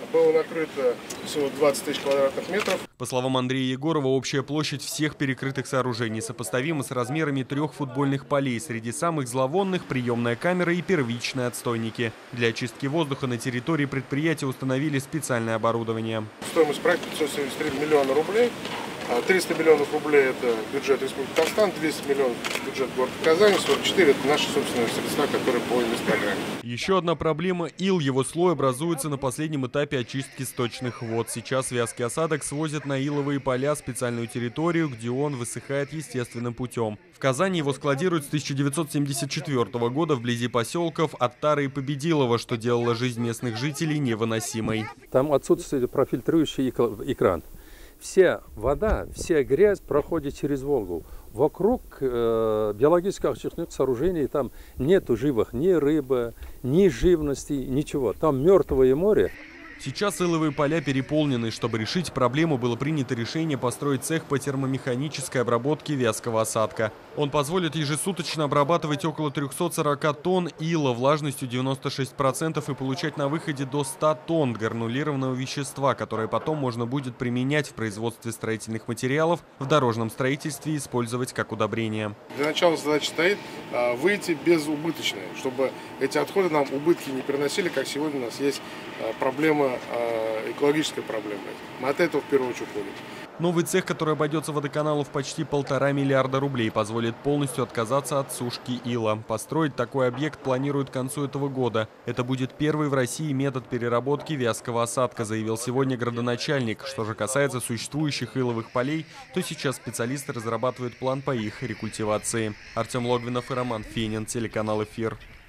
Было накрыто всего 20 тысяч квадратных метров. По словам Андрея Егорова, общая площадь всех перекрытых сооружений сопоставима с размерами 3 футбольных полей. Среди самых зловонных – приемная камера и первичные отстойники. Для очистки воздуха на территории предприятия установили специальное оборудование. Стоимость проекта 573 миллиона рублей. 300 миллионов рублей – это бюджет Республики Татарстан, 200 миллионов – бюджет города Казани, 44 – это наши собственные средства, которые по инвестпрограмме. Еще одна проблема – ил. Его слой образуется на последнем этапе очистки сточных вод. Сейчас вязкий осадок свозят на иловые поля, специальную территорию, где он высыхает естественным путем. В Казани его складируют с 1974 года вблизи поселков Оттара и Победилово, что делало жизнь местных жителей невыносимой. Там отсутствует профильтрующий экран. Вся вода, вся грязь проходит через Волгу. Вокруг биологических очистных сооружений там нету живых ни рыбы, ни живности, ничего. Там мертвое море. Сейчас иловые поля переполнены. Чтобы решить проблему, было принято решение построить цех по термомеханической обработке вязкого осадка. Он позволит ежесуточно обрабатывать около 340 тонн ила влажностью 96% и получать на выходе до 100 тонн гранулированного вещества, которое потом можно будет применять в производстве строительных материалов, в дорожном строительстве и использовать как удобрение. Для начала задача стоит выйти безубыточно, чтобы эти отходы нам убытки не переносили, как сегодня у нас есть проблема, экологическая проблема. Мы от этого в первую очередь уходим. Новый цех, который обойдется водоканалу в почти 1,5 миллиарда рублей, позволит полностью отказаться от сушки ила. Построить такой объект планируют к концу этого года. Это будет первый в России метод переработки вязкого осадка, заявил сегодня градоначальник. Что же касается существующих иловых полей, то сейчас специалисты разрабатывают план по их рекультивации. Артем Логвинов и Роман Фенин, телеканал «Эфир».